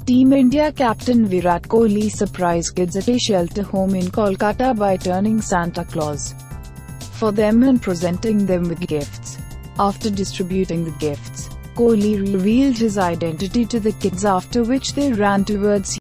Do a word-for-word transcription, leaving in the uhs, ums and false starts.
Team India captain Virat Kohli surprised kids at a shelter home in Kolkata by turning Santa Claus for them and presenting them with gifts. After distributing the gifts, Kohli revealed his identity to the kids, after which they ran towards